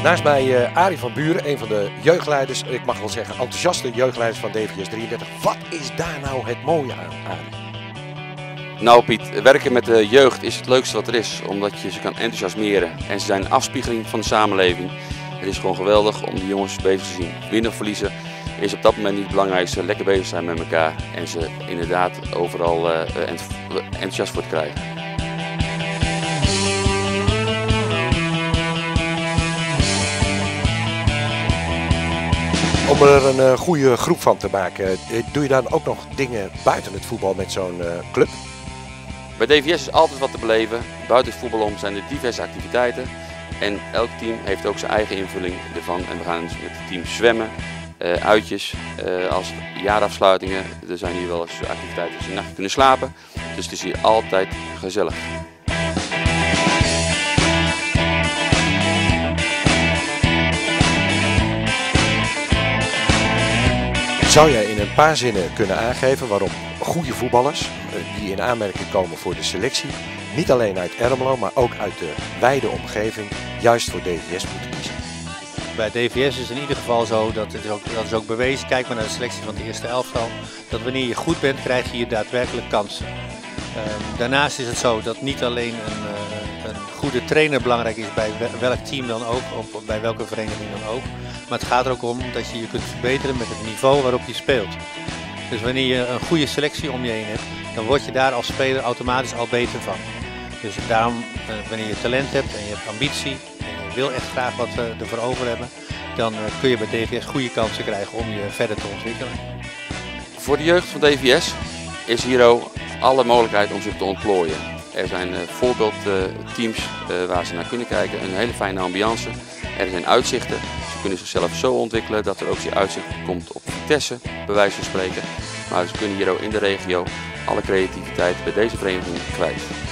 Naast mij Arie van Buren, een van de jeugdleiders, ik mag wel zeggen enthousiaste jeugdleiders van DVS 33. Wat is daar nou het mooie aan, Arie? Nou Piet, werken met de jeugd is het leukste wat er is, omdat je ze kan enthousiasmeren en ze zijn een afspiegeling van de samenleving. Het is gewoon geweldig om die jongens bezig te zien. Winnen of verliezen is op dat moment niet het belangrijkste, lekker bezig zijn met elkaar en ze inderdaad overal enthousiast voor te krijgen. Om er een goede groep van te maken, doe je dan ook nog dingen buiten het voetbal met zo'n club? Bij DVS is altijd wat te beleven. Buiten het voetbal om zijn er diverse activiteiten. En elk team heeft ook zijn eigen invulling ervan. En we gaan met het team zwemmen, uitjes, als jaarafsluitingen. Er zijn hier wel eens activiteiten dat ze een nachtje kunnen slapen. Dus het is hier altijd gezellig. Zou jij in een paar zinnen kunnen aangeven waarom goede voetballers die in aanmerking komen voor de selectie niet alleen uit Ermelo, maar ook uit de wijde omgeving juist voor DVS moeten kiezen? Bij DVS is het in ieder geval zo, dat is ook bewezen, kijk maar naar de selectie van de eerste elftal, dat wanneer je goed bent krijg je hier daadwerkelijk kansen. Daarnaast is het zo dat niet alleen een goede trainer belangrijk is bij welk team dan ook, of bij welke vereniging dan ook. Maar het gaat er ook om dat je je kunt verbeteren met het niveau waarop je speelt. Dus wanneer je een goede selectie om je heen hebt, dan word je daar als speler automatisch al beter van. Dus daarom, wanneer je talent hebt en je hebt ambitie en je wil echt graag wat ervoor over hebben, dan kun je bij DVS goede kansen krijgen om je verder te ontwikkelen. Voor de jeugd van DVS is hier ook alle mogelijkheid om zich te ontplooien. Er zijn voorbeeldteams waar ze naar kunnen kijken, een hele fijne ambiance. Er zijn uitzichten, ze kunnen zichzelf zo ontwikkelen dat er ook die uitzicht komt op Vitesse, bij wijze van spreken. Maar ze kunnen hier ook in de regio alle creativiteit bij deze vereniging kwijt.